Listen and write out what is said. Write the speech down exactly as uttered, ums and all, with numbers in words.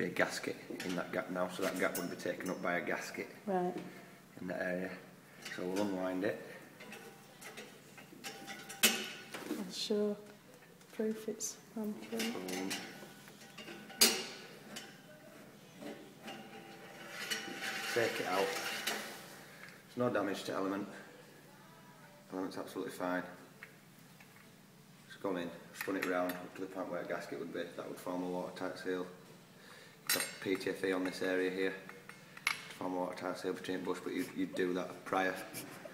be a gasket in that gap now, so that gap would be taken up by a gasket right. in that area. So we'll unwind it. I'll show proof it's handproof. Um, take it out. There's no damage to element. Element's absolutely fine. It's gone in, spun it round up to the point where a gasket would be. That would form a watertight seal. Got P T F E on this area here to form a watertight seal for chain bush, but you'd, you'd do that prior